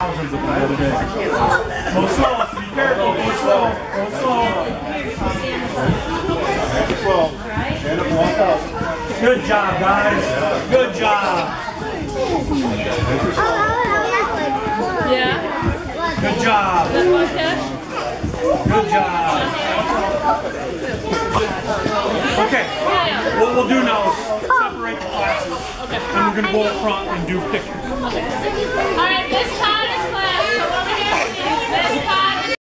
Thousands of them the other day. Go slow, be careful, go slow, go slow. Good job, guys. Good job. Yeah? Good job. That one cash? Good job. Okay, what we'll do now is separate the classes. And we're going to go up front and do pictures. Alright, this time is class.